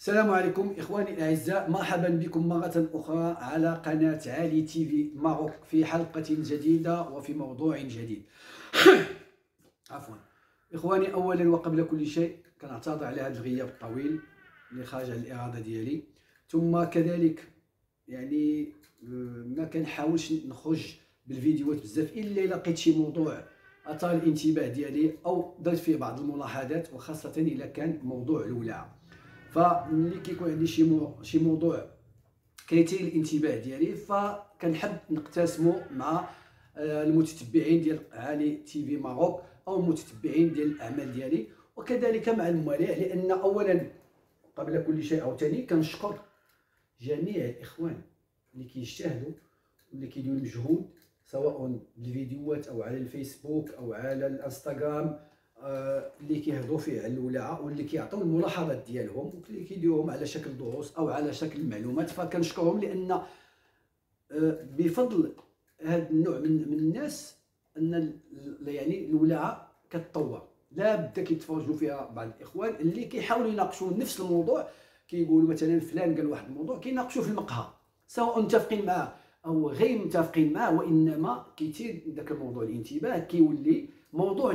السلام عليكم إخواني الأعزاء، مرحبا بكم مرة أخرى على قناة علي تي في ماروك في حلقة جديدة وفي موضوع جديد. عفوا إخواني، أولا وقبل كل شيء كنعتذر على هذا الغياب الطويل اللي خارج عن الإرادة ديالي، ثم كذلك يعني ما كنحاولش نخرج بالفيديوهات بزاف إلا إلا لقيت شي موضوع أثار الانتباه ديالي أو درت فيه بعض الملاحظات، وخاصة إلا كان موضوع الولاعة. فملي كيكون عندي شي موضوع كيثير الانتباه ديالي فكنحب نقتسمه مع المتتبعين ديال علي تي في ماروك او المتتبعين ديال الاعمال ديالي، وكذلك مع الموالاة، لان اولا قبل كل شيء عاوتاني كنشكر جميع الاخوان اللي كيجتهدوا واللي كيديروا المجهود سواء بالفيديوهات او على الفيسبوك او على الانستغرام، اللي كيهضروا فيه على الولاعه واللي كيعطيو الملاحظات ديالهم واللي كيديروهم على شكل دروس او على شكل معلومات. فكنشكرهم لان بفضل هذا النوع من الناس ان يعني الولاعه كتطور. لا بد كيتفرجوا فيها بعض الاخوان اللي كيحاولوا يناقشوا نفس الموضوع، كيقولوا مثلا فلان قال واحد الموضوع كيناقشوا في المقهى سواء متفقين معه او غير متفقين معه، وانما كيثير ذاك الموضوع الانتباه، كيولي موضوع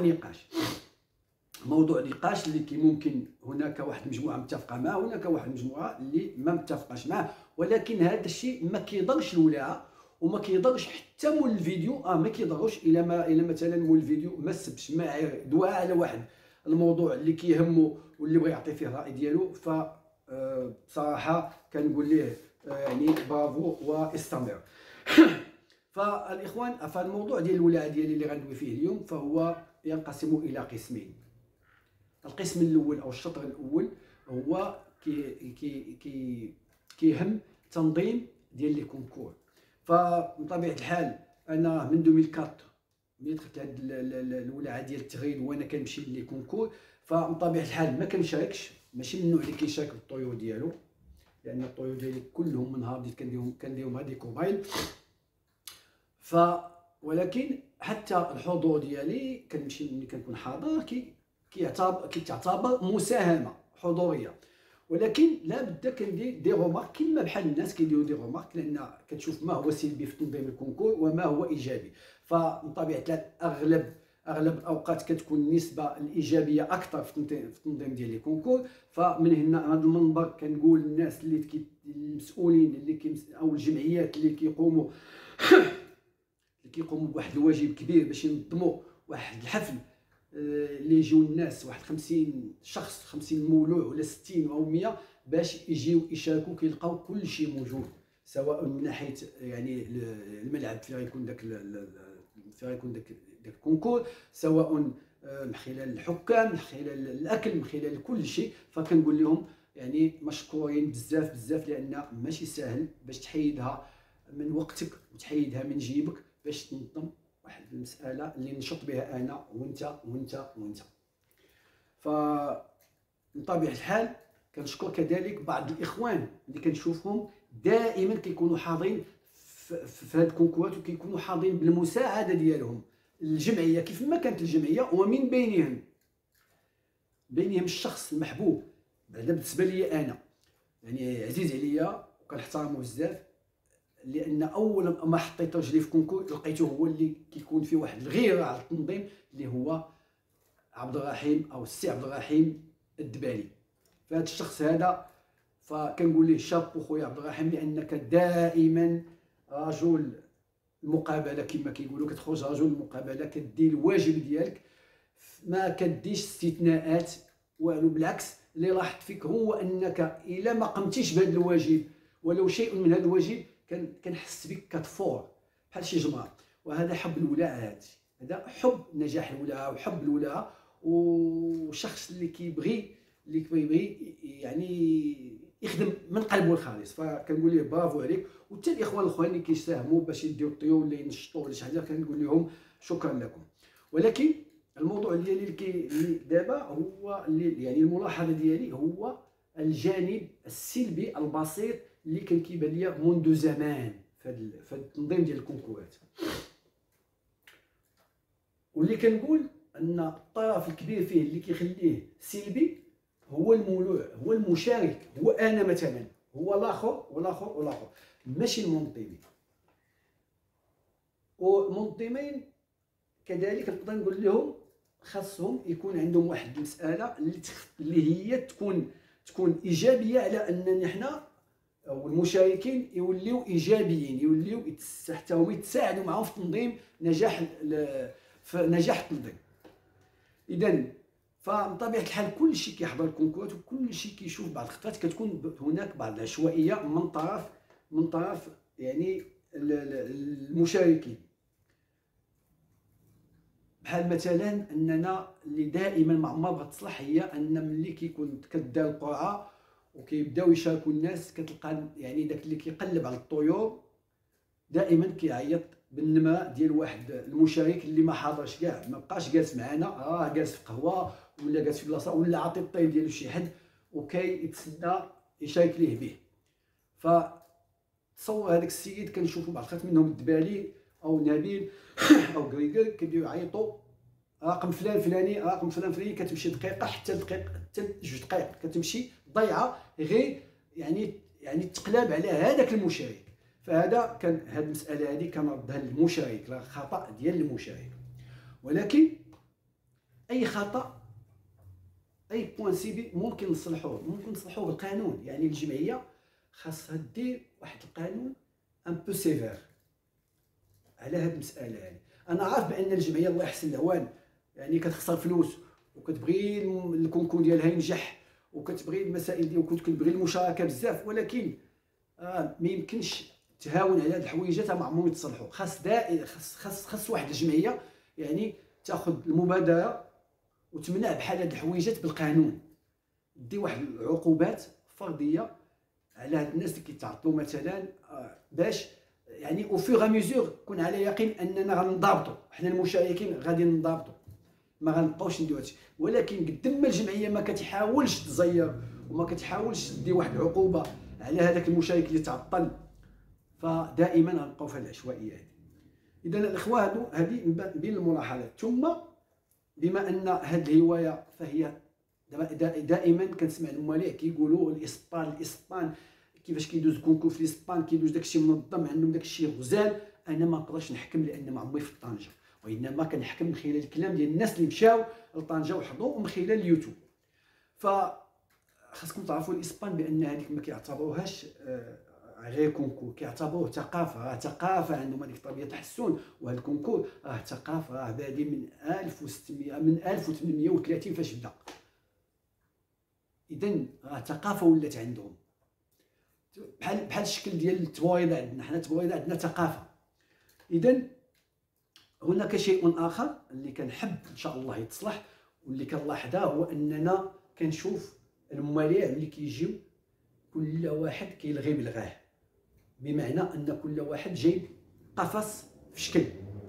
نقاش اللي ممكن هناك واحد المجموعه متفقه معه، هناك واحد المجموعه اللي ما متفقاش معه، ولكن هذا الشيء ما كيضرش الولاعه وما كيضرش حتى مول الفيديو. ما كيضرش الا مثلا مول الفيديو ما سبش ما دعاء على واحد الموضوع اللي كيهمه واللي بغى يعطي فيه الراي ديالو. ف بصراحه كنقول ليه يعني برافو واستمر. فالاخوان، فالموضوع ديال الولاعه ديالي اللي غندوي فيه اليوم فهو ينقسم الى قسمين. القسم الاول او الشطر الاول هو كيهم تنظيم ديال لي كونكور. فبطبيعه الحال انا من 2004 ملي دخلت هاد الولاعه ديال التغريد وانا كنمشي لي كونكور، فبطبيعه الحال ما كنشاركش، ماشي من النوع اللي كيشارك بالطيور ديالو، لان الطيور ديالي كلهم من نهار بديت كنديرهم غادي كوبايل. ولكن حتى الحضور ديالي كنمشي ملي كنكون حاضر كيتعتبر مساهمه حضوريه، ولكن لا بد كندير دي رومارك كما بحال الناس كيديروا دي رومارك، لان كتشوف ما هو سلبي في تنظيم الكونكور وما هو ايجابي. فبطبيعه الحال اغلب الاوقات كتكون النسبه الايجابيه اكثر في التنظيم ديال لي كونكور. فمن هنا هذا المنبر كنقول للناس اللي المسؤولين او الجمعيات اللي كيقوموا بواحد الواجب كبير باش ينظموا واحد الحفل اللي يجيو الناس واحد 50 شخص، 50 مولوع ولا 60 او 100 باش يجيو يشاركوا، كيلقاو كل شيء موجود، سواء من ناحيه يعني الملعب فين غيكون داك الكونكور، سواء من خلال الحكام، من خلال الاكل، من خلال كل شيء. فكنقول لهم يعني مشكورين بزاف بزاف، لان ماشي ساهل باش تحيدها من وقتك وتحيدها من جيبك باش تنظم واحد المساله اللي نشط بها انا وانت وانت وانت. فبطبيعه الحال كنشكر كذلك بعض الاخوان اللي كنشوفهم دائما كيكونوا حاضرين في هاد الكونكورات، وكيكونوا حاضرين بالمساعده ديالهم الجمعيه كيف ما كانت الجمعيه، ومن بينهم الشخص المحبوب بعدا بالنسبه لي انا، يعني عزيز عليا وكنحترمه بزاف، لان اول ما حطيت رجلي في كونكور لقيته هو اللي كيكون فيه واحد الغيره على التنظيم، اللي هو عبد الرحيم او السي عبد الرحيم الدبالي. فهاد الشخص هذا فكنقول ليه شابو خويا عبد الرحيم، لانك دائما رجل المقابله كما كيقولوا، كتخرج رجل المقابله، كدير الواجب ديالك، ما كديش استثناءات والو، بالعكس اللي لاحظت فيك هو انك الا ما قمتيش بهذا الواجب ولو شيء من هذا الواجب كنحس بك كتفور بحال شي جمره. وهذا حب الولاعه، هذا حب نجاح الولاعه وحب الولاعه، وشخص اللي كيبغي يعني يخدم من قلبه الخالص. فكنقول ليه برافو عليك، وحتى الاخوان الاخرين اللي كيساهموا باش يديروا الطيور اللي ينشطوا ولا شي حاجه كنقول لهم شكرا لكم. ولكن الموضوع ديالي اللي دابا هو اللي يعني الملاحظه ديالي هو الجانب السلبي البسيط اللي كان كيبان ليا منذ زمان في هذا التنظيم ديال الكونكورات، واللي كنقول ان الطرف الكبير فيه اللي كيخليه سلبي هو المولوع، هو المشارك، هو انا مثلا، هو الاخر والاخر والاخر، ماشي المنظمين. والمنظمين كذلك نقدر نقول لهم خاصهم يكون عندهم واحد المساله اللي هي تكون ايجابيه، على اننا حنا او المشاركين يوليو ايجابيين، يوليو حتى هما يتساعدوا معاهم في تنظيم نجاح التنظيم. اذا فمن طبيعه الحال كل شيء كيحضر الكونكورات وكل شيء كيشوف بعض الخطات كتكون هناك بعض العشوائيه من طرف يعني المشاركين. بحال مثلا اننا اللي دائما ما عمرها بغات تصلح هي ان ملي كيكون كدار القرعه وكيبداو يشاركوا الناس، كتلقى يعني داك اللي كيقلب على الطيور دائما كيعيط بالنمره ديال واحد المشارك اللي ما حاضرش كاع، ما بقاش جالس معنا، جالس في قهوه ولا جالس في بلاصه ولا عاطي الطيب ديالو شي حد وكيتسنى يشارك ليه به. فتصور هذاك السيد كنشوفوا بعض الخات منهم الدبالي او نبيل او كريغر كيبداو يعيطوا رقم فلان فلاني، رقم فلان فلاني، كتمشي دقيقه حتى دقيقه حتى 2 دقائق كتمشي ضيعه غير يعني التقلاب على هذاك المشارك. فهذا كان هذه المساله هذه كنردها للمشارك، لا خطا ديال المشارك. ولكن اي خطا اي بوان سيبي ممكن نصلحوه بالقانون. يعني الجمعيه خاصها دير واحد القانون ان بو سيفير على هذه المساله هذه. انا عارف بان الجمعيه الله يحسن العوان يعني كتخسر فلوس وكتبغي الكونكور ديالها ينجح وكتبغي المسائل ديال وكتبغي المشاركه بزاف، ولكن ما يمكنش تهاون على هاد الحويجات، ما عمرهم يتصلحوا. خاص واحد الجمعيه يعني تاخذ المبادره وتمنع بحال هاد الحويجات بالقانون، دي واحد العقوبات فرديه على هاد الناس اللي كيتعطلوا مثلا، باش يعني او فيغ ميزور كون على يقين اننا غنضابطوا حنا المشاركين، غادي نضابطوا، ما غنبقاوش نديرو هادشي. ولكن قد ما الجمعيه ما كتحاولش تزير وما كتحاولش تدي واحد العقوبه على هذاك المشارك اللي تعطل، فدائما غنبقاو في هذه العشوائيه هذه. اذا الاخوه هادو هذه بين الملاحظات. ثم بما ان هذه الهوايه فهي دائما كنسمع المواليع كيقولوا الاسبان كيفاش كيدوز كونكور في الاسبان، كيدوز داكشي منظم، عندهم داكشي غزال. انا ما نقدرش نحكم لان ما عمري في طنجه، وانما كنحكم من خلال الكلام ديال الناس اللي مشاو لطنجه وحضروا ومن خلال اليوتيوب. فخاصكم تعرفوا الاسبان بان هذيك ما كيعتبروهاش غير كونكور، كيعتبروه ثقافه عندهم هذيك طبيعه التحسن. وهذا الكونكور ثقافه بادي من 1600 من 1830 فاش بدا. اذا ثقافه ولات عندهم بحال الشكل ديال التبويضه عندنا، حنا التبويضه عندنا ثقافه. اذا هناك شيء اخر اللي كنحب ان شاء الله يتصلح واللي كنلاحظه، هو اننا كنشوف المواليع ملي كيجيو كل واحد كيلغي بلغاه، بمعنى ان كل واحد جايب قفص في شكل،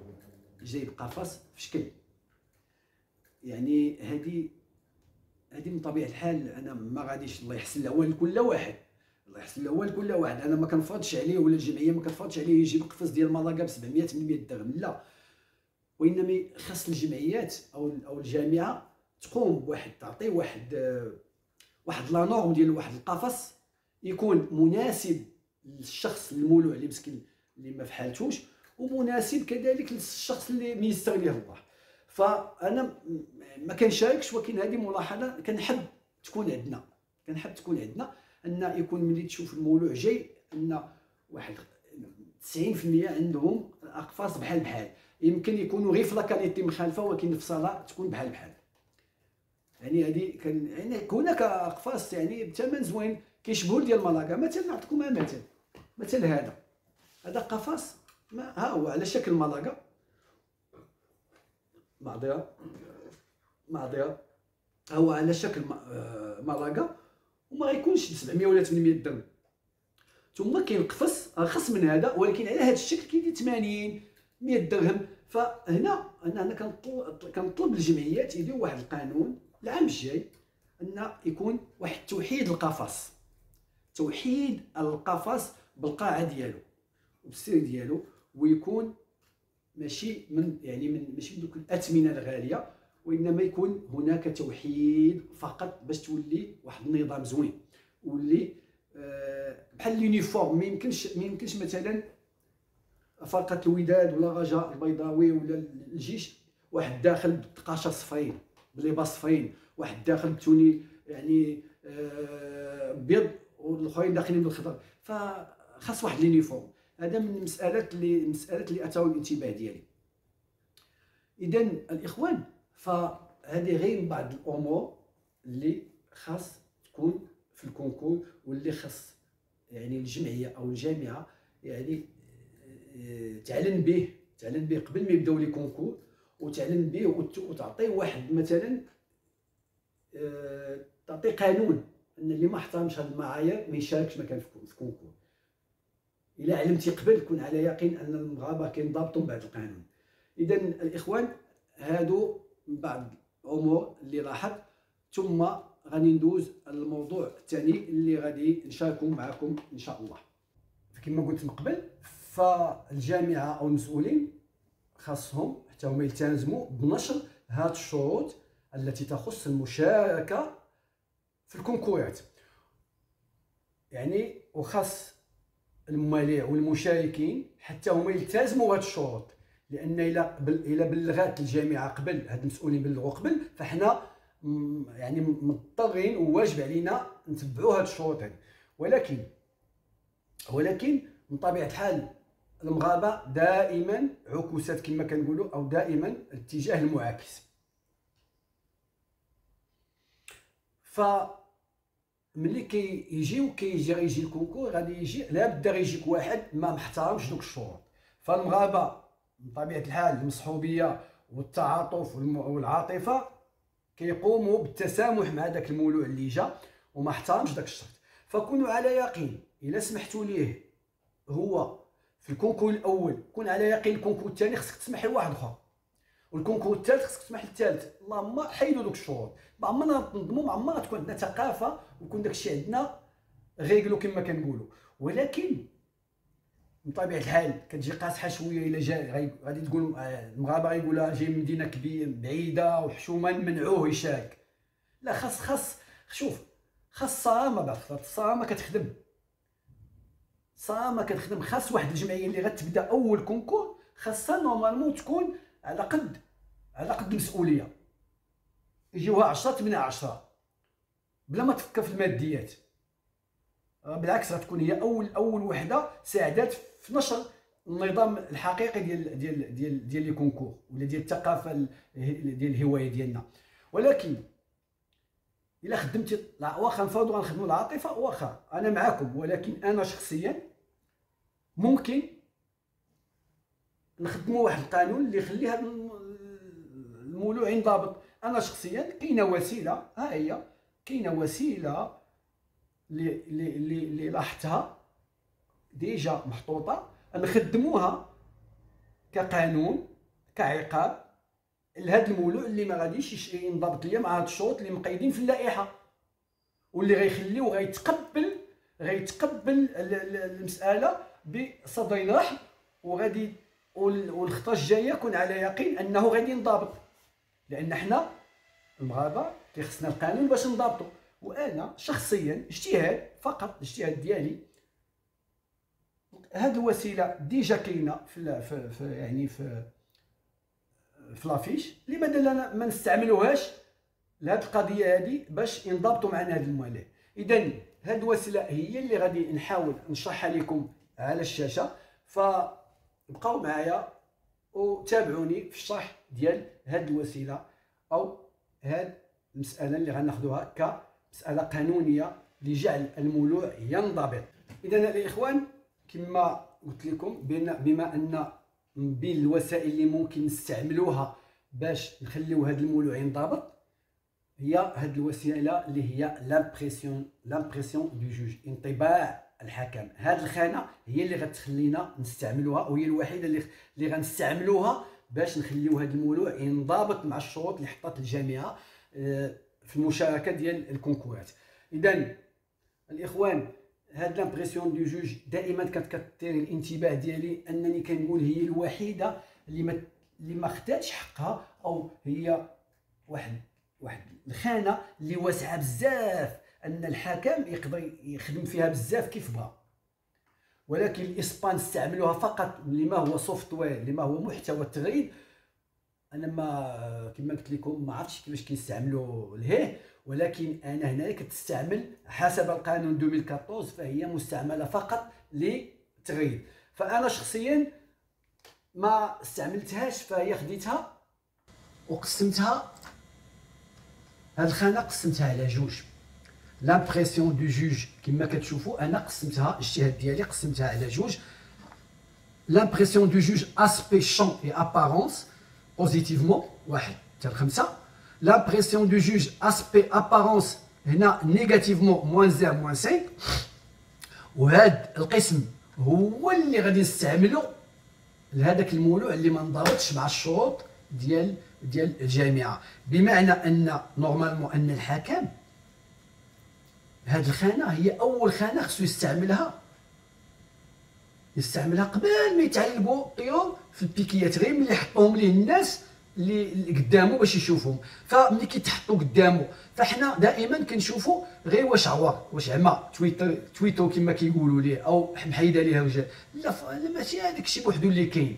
يعني هذه من طبيعه الحال. انا ما غاديش الله يحسن الاول لكل واحد، انا ما كنفرضش عليه ولا الجمعيه ما كنفرضش عليه يجيب قفص ديال مالاكا ب 700 800 درهم، لا. وانما خاص الجمعيات او الجامعه تقوم بواحد تعطي واحد لا نورم ديال واحد القفص يكون مناسب للشخص المولوع اللي مسكين اللي ما في حالتوش، ومناسب كذلك للشخص اللي ميسر ليه الله. فانا ما كنشاركش، ولكن هذه ملاحظه كنحب تكون عندنا، ان يكون ملي تشوف المولوع جاي ان واحد 90% عندهم اقفاص بحال يمكن يكونوا غير في لاكاليتي مخالفه، ولكن في صلاه تكون بحال. يعني هذه كان يعني هناك اقفاص يعني بثمن زوين كيشبهوا ديال مالاكا. مثلا نعطيكم مثل هذا قفص ها هو على شكل مالاكا، معضيه هو على شكل مالاكا، وما غيكونش 700 ولا 800 درهم. ثم كاين قفص ارخص من هذا ولكن على هذا الشكل كيدير 80 100 درهم. فهنا انا كنطلب الجمعيات يديروا واحد القانون العام الجاي، ان يكون واحد توحيد القفص بالقاعه ديالو وبالسير ديالو، ويكون ماشي من دوك الاثمنه الغاليه، وانما يكون هناك توحيد فقط باش تولي واحد النظام زوين، واللي بحال اليونيفورم. ما يمكنش مثلا فرقه الوداد ولا رجاء البيضاوي ولا الجيش واحد داخل بالتقاشه صفرين بلباس صفرين، واحد داخل بتوني يعني بيض والاخرين داخلين بالخضر، فخاص واحد اليونيفورم. هذا من المسالات اللي اتاو الانتباه ديالي. اذا الاخوان، فهذه غير بعض الامور اللي خاص تكون في الكونكور، واللي خاص يعني الجمعيه او الجامعه يعني تعلن به قبل ما يبداو لي كونكور، وتعلن به وتعطي واحد مثلا تعطي قانون ان اللي ما احترمش هذه المعايير ما يشاركش مكان في كونكور. الا علمتي قبل كون على يقين ان المغاربه كينضبطوا بهذا القانون. اذا الاخوان، هادو بعض الامور اللي لاحظت، ثم غادي ندوز الموضوع الثاني اللي غادي نشاركو معكم ان شاء الله. كما قلت من قبل، فالجامعه او المسؤولين خاصهم حتى هما يلتزموا بنشر هذه الشروط التي تخص المشاركه في الكونكورات يعني، وخاص الممالئ والمشاركين حتى هما يلتزموا بهذه الشروط، لان الا بلغات الجامعه قبل، هاد المسؤولين بلغوا قبل، فحنا يعني مضطرين وواجب علينا نتبعوا هاد الشروط هذه. ولكن من طبيعه الحال المغاربه دائما عكوسات كما كنقولوا، او دائما الاتجاه المعاكس. ملي كيجي الكونكور، غادي يجي لابد غيجيك واحد ما محترمش دوك الشروط. فالمغاربه من طبيعه الحال المصحوبيه والتعاطف والعاطفه كيقوموا بالتسامح مع داك المولوع اللي جا وما احترمش داك الشرط. فكونوا على يقين الا سمحتوا ليه هو في الكونكور الاول، كون على يقين الكونكور الثاني خصك تسمح لواحد اخر، والكونكور الثالث خصك تسمح للثالث. اللهم حيدوا دوك الشروط. ما عمرنا نظموا، ما عمرنا تكون عندنا ثقافه ويكون داكشي عندنا غيقلو كما كنقولوا. ولكن من طبيعه الحال كتجي قاصحه شويه. الا جا غادي تقول المغاربه غيقولها جاي من مدينه كبيره بعيده وحشومه نمنعوه يشارك. لا، خاص شوف، خاص الصرامه. بعد الصرامه كتخدم. خاص واحد الجمعيه اللي غتبدا اول كونكور خاصها نورمالمون تكون على قد المسؤوليه، يجيوها 10 من 10 بلا ما تفكر في الماديات. بالعكس، غتكون هي اول وحده ساعدات في نشر النظام الحقيقي ديال لي كونكور، ولا ديال الثقافه ديال الهوايه ديالنا. ولكن الا خدمتي، واخا نفرضوا غنخدموا العاطفه، واخا انا معكم، ولكن انا شخصيا ممكن نخدموا واحد القانون اللي يخلي هذا المولوع ينضبط. انا شخصيا كاينه وسيله، كاينه وسيله اللي لاحظتها ديجا محطوطه، نخدموها كقانون كعقاب لهذا المولوع اللي ما غاديش ينضبط ليا مع هاد الشروط اللي مقيدين في اللائحه، واللي غيخليو غيتقبل المساله بصدر رحب، وغادي والخطه الجايه كون على يقين انه غادي ينضبط. لان حنا المغاربه كيخصنا القانون باش نضبطو. وانا شخصيا اجتهاد فقط، الاجتهاد ديالي، هاد الوسيله ديجا كاينه في لافيش، لماذا لا ما نستعملوهاش لهاد القضيه هذه باش ينضبطوا معنا هاد الموالاه. اذا هاد الوسيله هي اللي غادي نحاول نشرحها لكم على الشاشه، فبقاو معايا وتابعوني في الشرح ديال هاد الوسيله او هاد المساله اللي غناخذوها كمساله قانونيه لجعل المولوع ينضبط. اذا الاخوان، كما قلت لكم، بما ان من بين الوسائل اللي ممكن نستعملوها باش نخليو هذا المولوع ينضبط هي هذه الوسيله اللي هي لامبريسيون دو جوج، انطباع الحكم. هذه الخانه هي اللي غتخلينا نستعملوها، وهي الوحيده اللي غنستعملوها باش نخليو هذا المولوع ينضبط مع الشروط اللي حطت الجامعه في المشاركه ديال الكونكورات. اذا الاخوان، هاد لامبريسيون دو جوج دائما كتثير الانتباه ديالي، انني كنقول هي الوحيده اللي ما خداتش حقها، او هي واحد الخانه اللي واسعه بزاف، ان الحكم يقدر يخدم فيها بزاف كيف بغا. ولكن الاسبان استعملوها فقط لما هو سوفت وير، لما هو محتوى التغريد. انا ما كما قلت لكم ما عرفتش كيفاش كيستعملوا لهيه، ولكن انا هنايا كتستعمل حسب القانون 2014، فهي مستعمله فقط للتغريد. فانا شخصيا ما استعملتهاش، فهي خديتها وقسمتها. هاد الخانه قسمتها على جوج. لامبرسيون دو جوج كما كتشوفوا انا قسمتها، الاجتهاد ديالي قسمتها على جوج. لامبرسيون دو جوج اسبي شون اي ابارونس بوزيتيفمون 1 حتى 5. لامبرسيون دو جوج اسبي ابارونس هنا نيجاتيفمون -0 -5. وهذا القسم هو اللي غادي نستعملو لهذاك المولوع اللي ما انضبطش مع الشروط ديال الجامعه. بمعنى ان نورمالمون ان الحكم هاد الخانه هي اول خانه خصو يستعملها قبل ما يتعلقوا الطيور في البيكياتري، ملي يحطوهم ليه الناس اللي قدامه باش يشوفهم. فملي كيتحطوا قدامه فاحنا دائما كنشوفوا غير واش عور واش عمى تويتو كما كيقولوا ليه، او محيده ليه الرجال. لا ماشي هذاك الشيء بوحدو اللي كاين،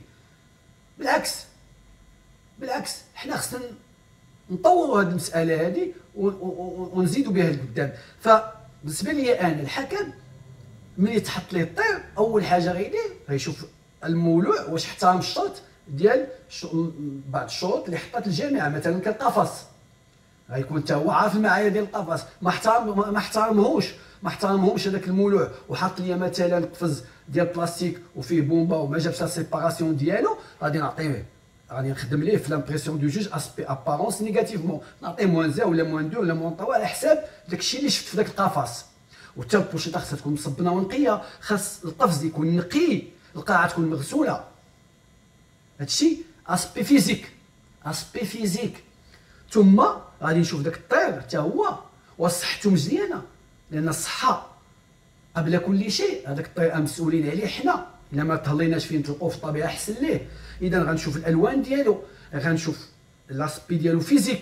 بالعكس حنا خصنا نطوروا هذه المساله هذه ونزيدوا بها لقدام. فبالنسبه لي انا الحكم ملي يتحط ليه الطير اول حاجه غيشوف المولوع واش احترم الشرط ديال بعض الشروط اللي حطات الجامعه، مثلا كالقفص غيكون حتى هو عارف المعايير ديال القفص. ما احترمهمش هذاك المولوع وحط لي مثلا قفز ديال بلاستيك وفيه بومبا وما جابش لا سيباراسيون ديالو، غادي نعطيه، غادي نخدم ليه في لامبرسيون دو جوج اسبي ابارونس نيجاتيفمون، نعطيه -1 ولا -2 ولا -3 على حساب داكشي اللي شفت في داك القفص. وحتى البوشيطه خاصها تكون مصبنه ونقيه، خاص القفز يكون نقي، القاعه تكون مغسوله. هادشي اسبي فيزيك. ثم غادي نشوف داك الطير حتى هو وصحته مزيانه، لان الصحه قبل كل شيء. هذاك الطير مسؤولين عليه حنا، الا ما تهليناش فيه نطلقوه في الطبيعه احسن ليه. اذا غنشوف الالوان ديالو، غنشوف لاسبي ديالو فيزيك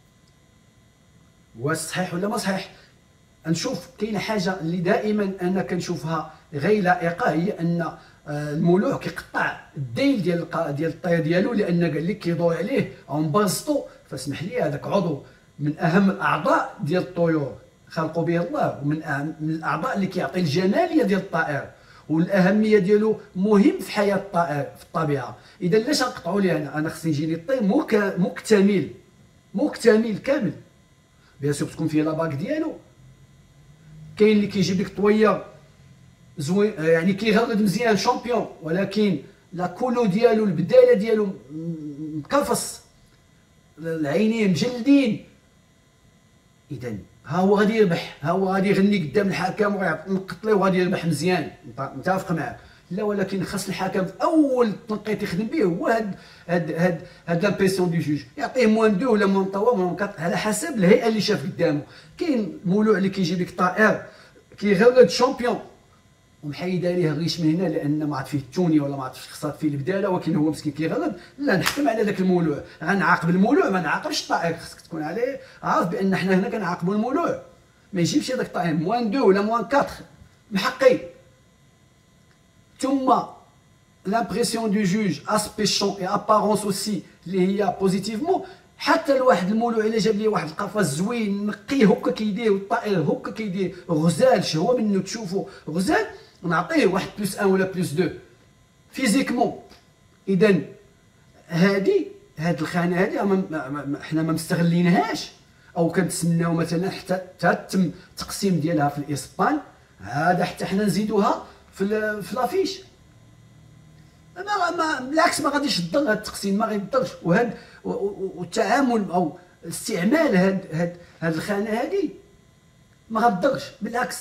واش صحيح ولا ما صحيح. نشوف كاينه حاجه اللي دائما انا كنشوفها غير لائقه، هي ان المولوع كيقطع الديل ديال الطير ديالو، لان قال لك كيدور عليه او مبسطو. فاسمح لي هذاك عضو من اهم الاعضاء ديال الطيور خلقوا به الله، ومن الاعضاء اللي كيعطي الجماليه ديال الطائر، والاهميه ديالو مهم في حياه الطائر في الطبيعه. اذا لاش نقطعوا ليه انا خصني يجيني الطير مكتمل كامل. بيان سور تكون فيه لاباك ديالو. كاين اللي كيجيب لك طويه زوين يعني كيغرد مزيان شامبيون، ولكن لا كولو ديالو البداله ديالو مكفص، العينين مجلدين. اذا ها هو غادي يربح، ها هو غادي يغني قدام الحكم وينقط ليه وغادي يربح مزيان، متفق معك. لا ولكن خاص الحكم في اول تنقيط يخدم به هو هاد لامبرسيون دو جوج، يعطيه -2 ولا -3 ولا -4 على حسب الهيئه اللي شاف قدامه. كاين مولوع اللي كيجيب لك طائر كيغرد شامبيون ومحيده ليه الريش من هنا لان ما عرف فيه التوني ولا ما عرفش خصات فيه البداله، ولكن هو مسكين كيغرد. لا نحكم على ذاك المولوع، غنعاقب المولوع ما نعاقبش الطائر. خصك تكون عليه عارف بان حنا هنا كنعاقبوا المولوع، ما يجيبش هذاك الطائر -2 ولا -4 محقي. ثم لامبرسيون دو جوج اسبي شون اي ابارونس اوسي اللي هي بوزيتيفمون. حتى لواحد المولوع الا جاب لي واحد القفص زوين نقيه هكا كيدير، والطائر هكا كيدير غزال شهوه منه تشوفوا غزال، نعطيه واحد +1 ولا +2 فيزيكمون. اذا هاد الخانه هذه حنا ما مستغلينهاش، او كنتسناو مثلا حتى تم التقسيم ديالها في الاسبان. هذا حتى حنا نزيدوها في لافيش. بالعكس ما غاديش يضر هذا التقسيم، ما غيضرش. وهذا والتعامل او استعمال هاد الخانه هذه ما غتضرش، بالعكس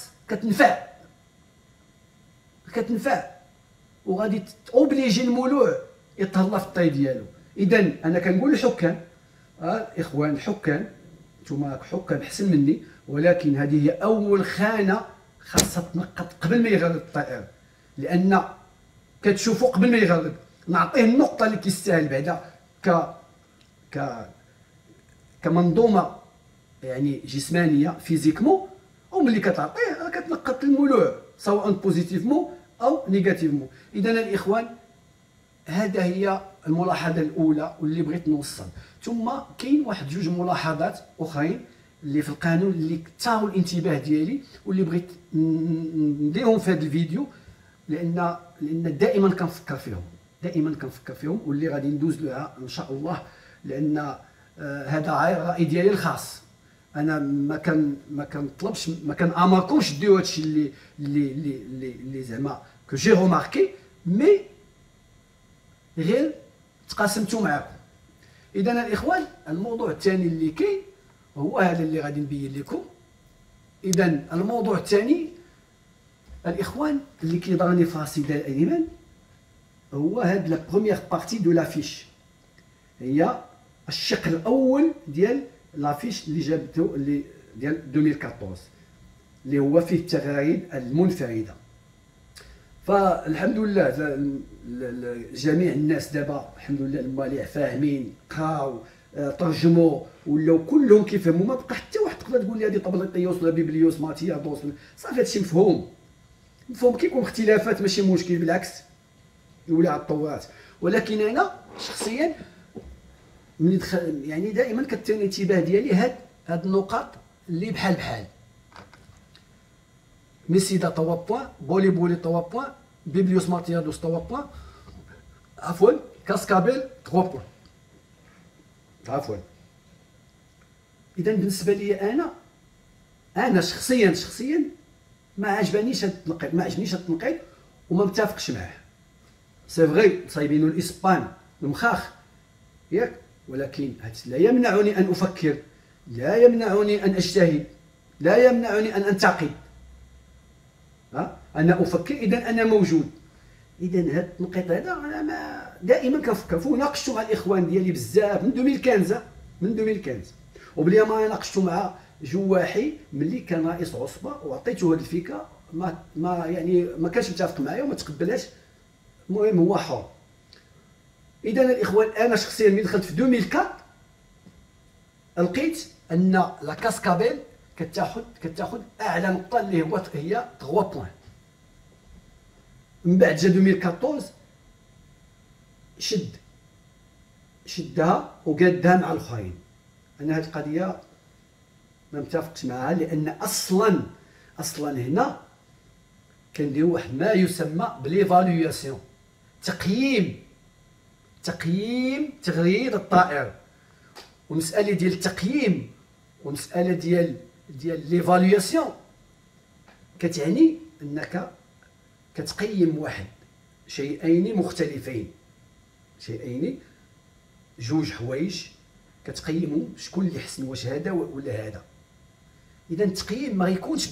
كتنفع وغادي توبليجي المولوع يتهلا في الطي ديالو. اذا انا كنقول للحكام، الاخوان الحكام، نتوما حكام احسن مني، ولكن هذه هي اول خانه خاصها تنقط قبل ما يغرد الطائر، لان كتشوفوا قبل ما يغرد. نعطيه النقطه اللي كيستاهل بعدا كمنظومه يعني جسمانيه فيزيكمون، وملي كتعطيه كتلقط المولوع سواء بوزيتيفمون او نيجاتيفمون. اذا الاخوان هذا هي الملاحظه الاولى واللي بغيت نوصل. ثم كاين واحد جوج ملاحظات اخرين اللي في القانون اللي كثروا الانتباه ديالي واللي بغيت نديرهم في هذا الفيديو، لان دائما كنفكر فيهم واللي غادي ندوز لها ان شاء الله، لان هذا الراي ديالي الخاص. انا ما كنطلبش، ما كنامركمش ديروا هادشي اللي زعما كو جي روماركي، مي غير تقاسمتو معاكم. اذا الاخوان الموضوع الثاني اللي كاين هو هذا اللي غادي نبين لكم. اذا الموضوع الثاني الاخوان اللي كيضرني في راسي دائما هو هاد لا بروميير بارتي دو لافيش، هي الشق الاول ديال لافيش اللي جابته اللي ديال 2014 اللي هو فيه التغاريد المنفرده. فالحمد لله جميع الناس دابا الحمد لله المواليع فاهمين، قراو، ترجموا، ولاو كلهم كيفهموا. ما بقى حتى واحد تقدر تقول لي هذه طبليطيوس ولا بيبليوس ماتيادوس، صافي هادشي مفهوم. كيكون اختلافات ماشي مشكل، بالعكس يولي على الطورات. ولكن انا شخصيا ملي يعني دائما كتثير الانتباه ديالي هاد النقاط اللي بحال ميسيدا 3 بوان، بولي 3 بوان، بيبليوس ماتيادوس 3 بوان، عفوا كاسكابيل 3 بوان، عفوا. اذا بالنسبه لي انا شخصيا ما عجبنيش هاد التنقيط، وما متفقش معاه. سي فغي صايبينو الاسبان المخاخ ياك، ولكن لا يمنعني ان افكر، لا يمنعني ان اجتهد، لا يمنعني ان انتقد. انا افكر، اذا انا موجود. اذا هذا التنقيط هذا انا دائما كنفكر فيه، وناقشته مع الاخوان ديالي بزاف من 2015 وبلي ما ناقشته مع جواحي ملي كان رئيس عصبه، وعطيته هذه الفكره ما كانش متفق معايا وما تقبلهاش. المهم هو حر. اذا الاخوان انا شخصيا ملي دخلت في 2004 لقيت ان لا كاسكابيل كتاخذ اعلى نقطه اللي هي 3 بوان. من بعد جا 2014 شدها وقادها مع الاخرين. انا هذه القضيه ما متفقش معها، لان اصلا هنا كنديروا واحد ما يسمى بليفالواسيون، تقييم تغريد الطائر. والمساله ديال التقييم ومساله ديال ليفالواسيون كتعني انك كتقيم واحد شيئين مختلفين، جوج حوايج كتقيمهم، شكون اللي حسن، واش هذا ولا هذا. اذا التقييم ما غيكونش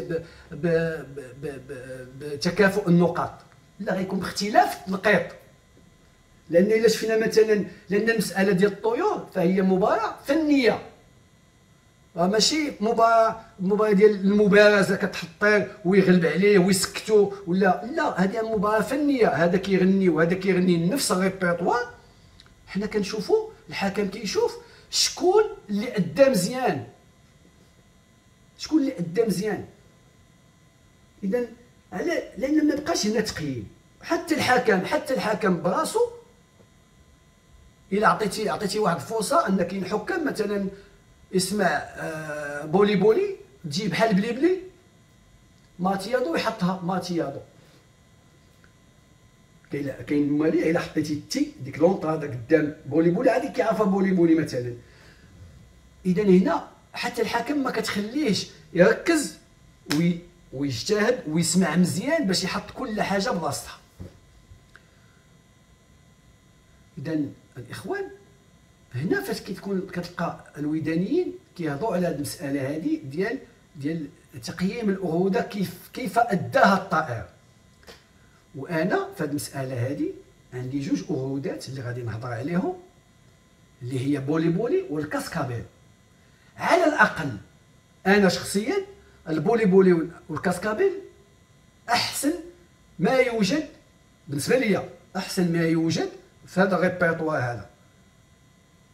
بتكافؤ النقاط، لا غيكون باختلاف التنقيط. لان الا شفنا مثلا، لان المساله ديال الطيور فهي مباراه فنيه، ماشي مباراه ديال المبارزه كتحط طير ويغلب عليه ويسكتو لا هذه مباراه فنيه. هذا كيغني وهذا كيغني نفس الريبرتوار. حنا كنشوفوا الحكم كيشوف شكون اللي ادى مزيان، اذا لان ما بقاش هنا تقييم. حتى الحكم براسو الا عطيتي واحد الفرصه ان كاين حكام مثلا اسمع بولي تجي بحال بلي ماتيادو يحطها ماتيادو. كاين المواليع الا حطيتي تي ديك لونطرادا قدام بولي عادي كيعرفها بولي مثلا. اذا هنا حتى الحكم ما كتخليهش يركز ويجتهد ويسمع مزيان باش يحط كل حاجه بلاصتها. اذا الاخوان هنا فاش كتلقى الودانيين كيهضروا على هذه المساله هذه ديال تقييم الاروده، كيف اداها الطائر. وانا في هذه المساله هذه عندي جوج ارودات اللي غادي نهضر عليهم، اللي هي بولي والكاسكابيل. على الاقل انا شخصيا البولي والكاسكابيل احسن ما يوجد بالنسبه لي، احسن ما يوجد في هذا الريبرتوار هذا.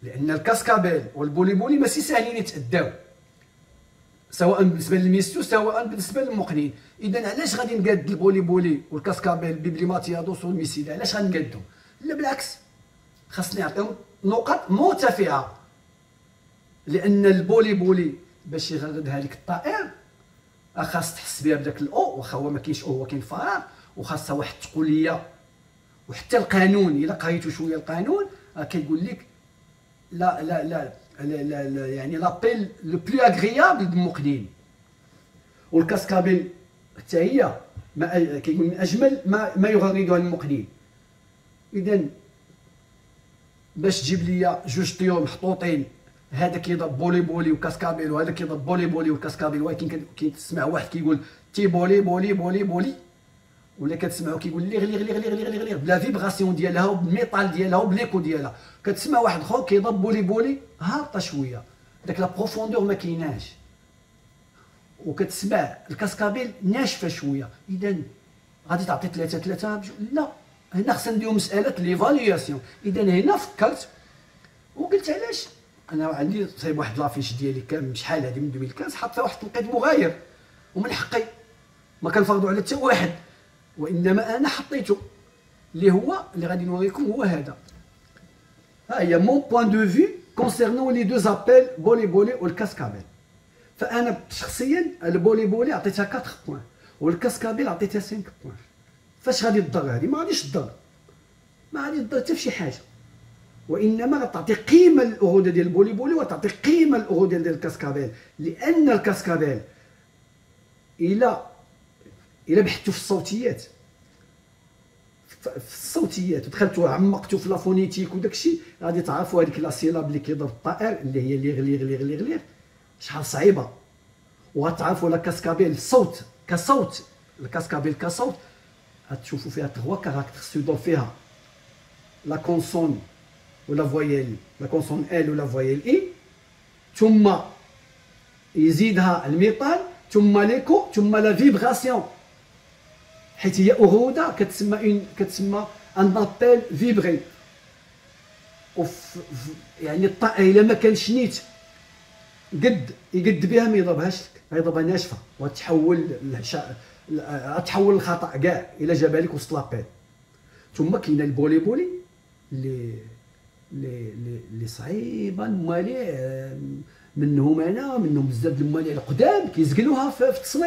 لان الكاسكابيل والبولي بولي ماشي ساهلين يتاداو، سواء بالنسبه للميستو سواء بالنسبه للمقنين. اذا علاش غادي نقاد البولي بولي والكاسكابيل ببليماتيادوس والميسيدا؟ علاش غنقادهم؟ لا بالعكس، خاصني نعطيهم نقط مرتفعه، لان البولي بولي باش يغردها لك الطائر خاص تحس بها بداك الاو، واخا هو ما كاينش او، هو كاين فراغ، وخاصها واحد التقوليه. وحتى القانون الا قريتو شويه القانون كيقول لك لا لا لا, لا, لا, لا يعني لابيل لو بلو اغريابل بالمقنين. والكاسكابيل حتى هي كيقول من اجمل ما يغردها المقنين. اذا باش تجيب لي جوج طيور محطوطين، هذا كيضرب بولي بولي وكاسكابيل، وهذا كيضرب بولي بولي وكاسكابيل، ولكن كتسمع واحد كيقول تي بولي بولي بولي بولي، ولا كتسمعو كيقول لي غلي غلي غلي غلي غلي غلي بلا فيبراسيون ديالها وبالميطال ديالها وبليكو ديالها. كتسمع واحد اخر كيضرب بولي بولي هابطه شويه، داك لا بروفوندور ما كايناش، وكتسمع الكاسكابيل ناشفه شويه. اذا غادي تعطي ثلاثه لا، هنا خصنا نديرو مساله ليفالياسيون. اذا هنا فكرت وقلت علاش انا عندي صايب واحد لافيش ديالي كامل شحال هادي من 2015 حاط فيها واحد التنقيط مغاير، ومن حقي ما كنفرضوا على حتى واحد، وانما انا حطيته اللي هو اللي غادي نوريكم هو هذا. ها هي مون بوين دو في كونسيرنون لي دو زابيل بولي بولي والكاسكابيل. فانا شخصيا البولي بولي عطيتها 4 بوين، والكاسكابيل عطيتها 5 بوين. فاش غادي تضر هذه؟ ما غاديش تضر، ما غادي تضر حتى فشي حاجه، وانما غتعطي قيمه للاغوده ديال البولي بولي وتعطي قيمه للاغوده ديال الكاسكابيل. لان الكاسكابيل الى بحثتوا في الصوتيات ودخلتوا عمقتوا في لافونيتيك وداك الشيء، غادي تعرفوا هذيك لا سيلاب اللي كيضرب الطائر اللي هي لي غلي غلي غلي غلي شحال صعيبه. وغتعرفوا لا كاسكابيل صوت كصوت، الكاسكابيل كصوت غتشوفوا فيها 3 كاركتر يدور فيها لا كونسون ولا فويال، لا كونسون ال ولا فويال اي، ثم يزيدها الميطال، ثم ليكو، ثم لا فيبراسيون، حيت هي اغوده كتسمى ان ابيل فيبري. يعني الطائر الا ما كانش نيت يقد بها ما يضربهاش لك، غيضربها ناشفه وتحول تحول الخطا كاع الا جابها لك وسط لابيل. ثم كاينه البولي بولي اللي صعيبه المواليع، منهم بزاف د المواليع القدام كيزقلوها في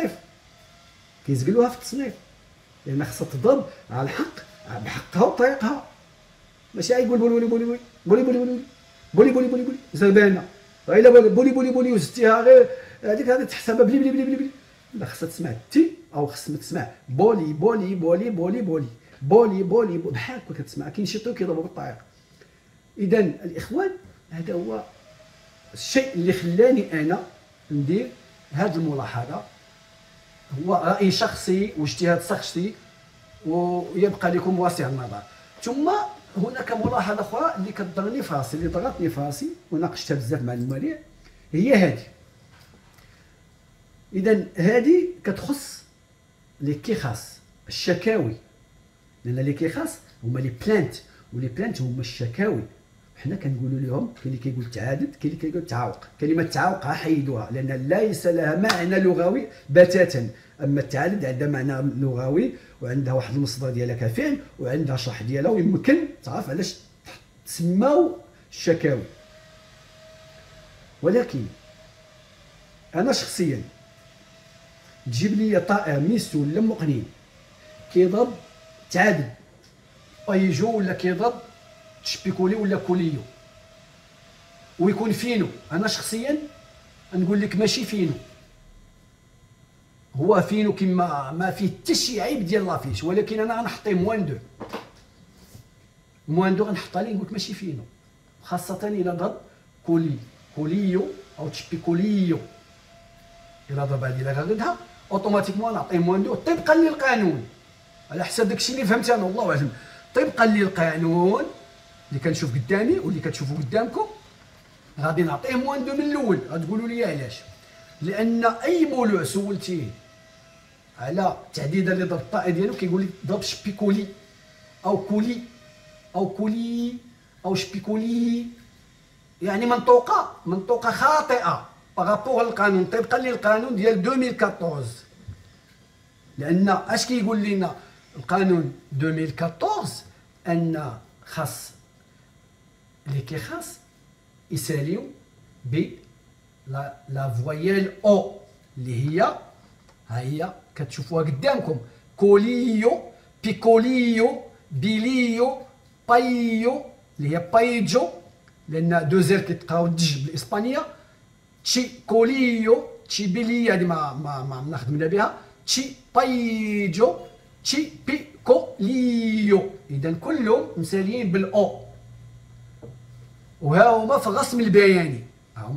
التصنيف، لان خاصها تضرب على الحق بحقها وطريقها، ماشي غيقول بولي بولي بولي بولي بولي بولي بولي بولي بولي بولي زربانه، الا بولي بولي بولي وزدتيها غير هذيك غادي تحسبها بلي بلي بلي بلي بلي. لا، خاصها تسمع تي او خاصها تسمع بولي بولي بولي بولي بولي بولي بولي بحال هكا كتسمع. كاين شي طيور كيضربوا بالطريقه. اذا الاخوان هذا هو الشيء اللي خلاني انا ندير هذه الملاحظه، هو راي شخصي واجتهاد شخصي ويبقى لكم واسع النظر. ثم هناك ملاحظه اخرى اللي كتضرني في راسي، اللي ضغطني في راسي وناقشتها بزاف مع المواضيع، هي هذه. اذا هذه كتخص لي كيخاس الشكاوي، لان لي كيخاس هما لي بلانت، ولي بلانت هما الشكاوي. حنا كنقولوا لهم كاين اللي كيقول تعادد، كاين اللي كيقول تعاوق. كلمه تعاوق حيدوها لان ليس لها معنى لغوي بتاتا. اما التعادد عندها معنى لغوي وعندها واحد المصدر ديالها كفعل وعندها شرح ديالها، ويمكن تعرف علاش تسماو الشكاوي. ولكن انا شخصيا تجيب لي طائر ميسو ولا مقنين كيضرب تعادد بايجو ولا كيضرب تشبيكولي ولا كوليو ويكون فينو، انا شخصيا نقول لك ماشي فينو، هو فينو كما ما فيه حتى شي عيب ديال لافيش، ولكن انا غنحطيه موان دو غنحطها ليه نقول لك ماشي فينو، خاصه الا ضرب كوليو او تشبيكوليو. الا ضرب هذه الا غردها اوتوماتيكمون نعطيه موان دو طبقا للقانون، على حسب داكشي اللي فهمت انا والله اعلم، طبقا للقانون اللي كنشوف قدامي واللي كتشوفوا قدامكم غادي نعطيه موان دو من الاول. غتقولوا لي علاش؟ لان اي مولوع سولتيه على التعديده اللي ضرب الطائر ديالو كيقول لك ضرب شبيكولي او كولي او كولي او شبيكولي، يعني منطوقه خاطئه بارابور للقانون، طبقا للقانون ديال 2014. لان اش كيقول لنا القانون 2014 ان خاص لي كيخاص يساليو ب لا فويال او اللي هي ها هي كتشوفوها قدامكم: كوليو، بيكوليو، بيليو، بايو اللي هي بايجو، لان دو زير كيتقراو دج بالاسبانيه، تشي كوليو، تشي بيلي هذه ما خدمنا بها، تشي بايجو، تشي بيكوليو. اذا كلهم مساليين بالاو، وها هما في الرسم البياني،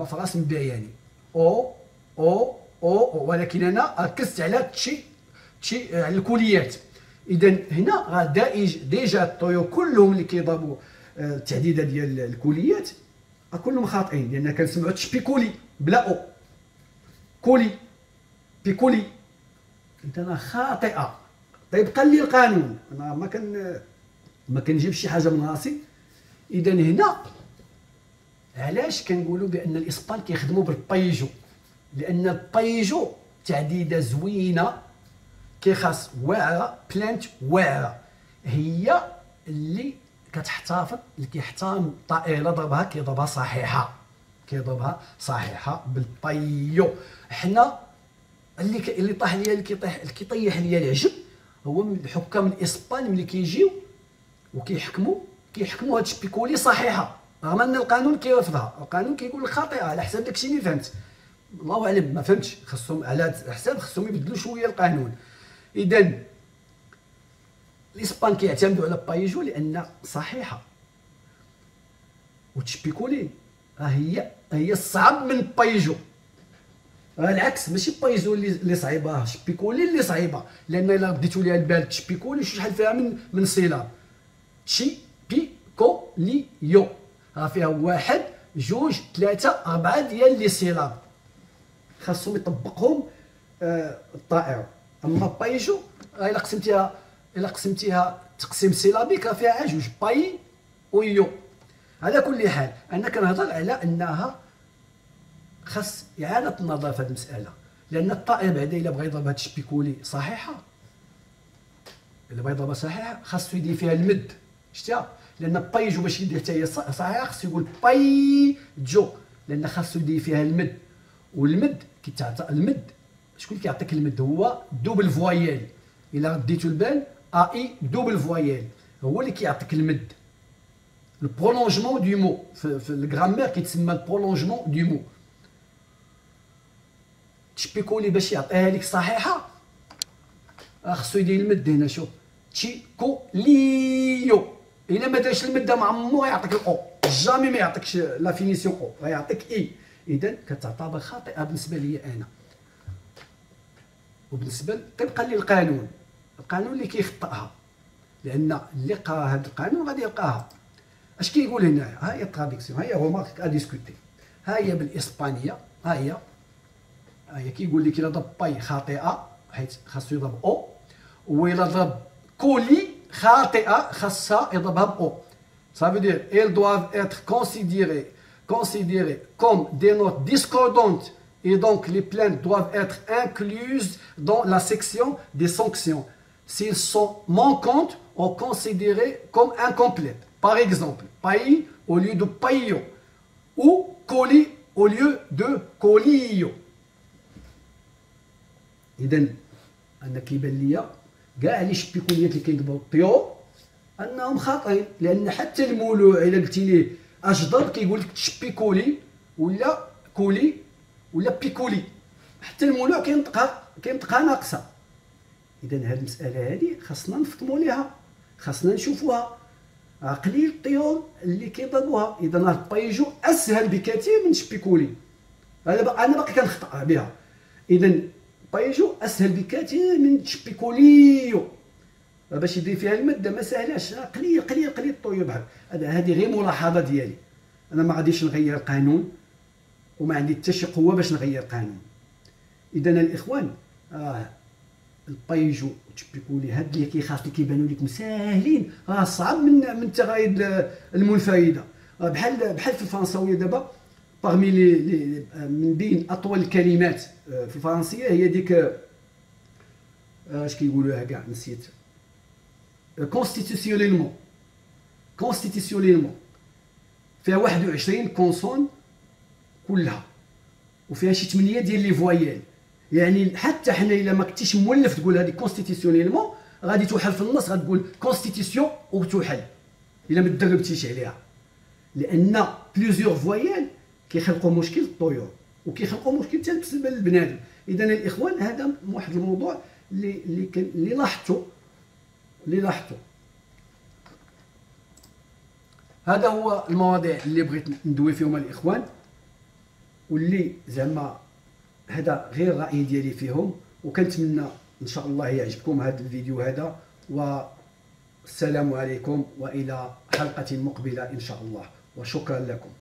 او او او، ولكن انا ركزت على تشي على الكليات. اذا هنا راه ديجا الطيور كلهم اللي كيضربوا التعديده ديال الكليات كلهم خاطئين، لان كنسمعوا تشبيكولي بلا او، كولي بيكولي، اذا خاطئه طبقا للقانون. انا ما كنجيبش شي حاجه من راسي. اذا هنا علاش كنقولوا بان الاسبان كيخدموا بالبايجو؟ لان البايجو تعديده زوينه كيخاص واعره، بلانت واعره، هي اللي كتحتفظ، اللي كيحترم الطائر الا ضربها كيضربها صحيحه، بالبايو. حنا اللي طاح ليا، اللي كيطيح ليا العجب هو من الحكام الاسبان ملي كيجيو وكيحكموا هاد الشبيكولي صحيحه، رغم ان القانون كيرفضها. القانون كيقول لك خاطئه على حسب داكشي اللي فهمت. الله اعلم ما فهمتش، خاصهم على هذا الحساب خاصهم يبدلوا شويه القانون. اذا الاسبان كيعتمدوا على بايجو لان صحيحه، وتشبيكولي هي الصعب من بايجو. العكس، ماشي بايجو اللي صعيبه، شبيكولي اللي صعيبه، لان الا رديتوا ليها البال تشبيكولي شحال فيها من صيغه. تشي بيكوليو راه فيها 1 2 3 4 ديال لي سيلاب خاصهم يطبقهم الطائر. اما بايجو الا قسمتيها تقسيم سيلابيك راه فيها 2 باي ويو. على كل حال انا كنهضر على انها خاص اعاده النظر في هذه المساله، لان الطائر بعدا الا بغى يضرب هاد الشبيكولي صحيحه، خاصو يدير فيها المد. شتيها؟ لان بايجو باش يدير حتى هي صحيحه خاصو يقول بايجو، لان خاصو يدير فيها المد. والمد كيتعطى المد، شكون كيعطيك المد؟ هو دوبل فوايال. الا رديتو البال اي دوبل فوايال هو اللي كيعطيك المد. البرولونجمون دو مو في الغرامير كيتسمى البرولونجمون دو مو. تشبيكولي باش يعطيها لك صحيحه خصو يدير المد هنا. شوف تشيكوليو، الا ما دارش المد ما عمرو يعطيك الاو، جامي ما يعطيكش لا فينيسيون او، غيعطيك اي. اذا كتعتبر خاطئه بالنسبه لي انا، وبالنسبه طبقا للقانون، القانون اللي كيخطئها، لان اللي قرا هذا القانون غادي يلقاها. اش كيقول هنا؟ ها هي التراديكسيون، ها هي رومارك ا ديسكوتي، ها هي بالاسبانيه، ها هي كيقول لك الا ضرب باي خاطئه حيت خاصو يضرب او، وإلا ضرب كولي خاطئه خاصها يضربها باو. Ça veut dire elles doivent être considérées comme des notes discordantes et donc les plaintes doivent être incluses dans la section des sanctions. S'ils sont manquantes ou considérées comme incomplètes. Par exemple, pailli au lieu de paillo ou colis au lieu de colillo. إذا أنا كيبان ليا كاع لي شبيكوليات اللي كيضربوا الطيور انهم خاطئين، لان حتى المولوع الا قلتي ليه اش ضرب كيقول لك تشبيكولي ولا كولي ولا بيكولي، حتى المولوع كينطقها ناقصه. اذا هذه المساله هذه خاصنا نفطموا ليها، خاصنا نشوفوها. قليل الطيور اللي كيضربوها. اذا البايجو اسهل بكثير من تشبيكولي، انا باقي كنخطا بها. اذا بايجو اسهل بكثير من تشبيكوليو، باش يدير فيها الماده ما ساهلاش، قليل الطيور بحال هذه غير ملاحظه ديالي. انا ما غاديش نغير القانون وما عندي حتى شي قوه باش نغير القانون. اذا الاخوان البايجو تشبيكولي هاد اللي كيخاف اللي كيبانوا لكم ساهلين راه صعب من التغايد المنفرده. بحال في الفرنساويه دابا باغمي من بين اطول الكلمات في الفرنسيه هي ديك اش كيقولوها كاع نسيت. كونستيتيسيونيلمون فيها 21 كونسون كلها، وفيها شي 8 ديال لي فوايال. يعني حتى حنا الا ما كنتيش مولف تقول هذه كونستيتيسيونيلمون غادي توحل في النص، غتقول كونستيتيسيون وتوحل الا ما تدربتيش عليها، لان بليزيور فوايال كيخلقوا مشكل الطيور وكيخلقوا مشكل حتى بالنسبه للبنادم. اذا الاخوان هذا واحد الموضوع اللي لاحظته. هذا هو المواضيع اللي بغيت ندوي فيهم الاخوان، واللي زعما هذا غير الراي ديالي فيهم، وكنتمنى ان شاء الله يعجبكم هذا الفيديو هذا. والسلام عليكم والى حلقه مقبله ان شاء الله، وشكرا لكم.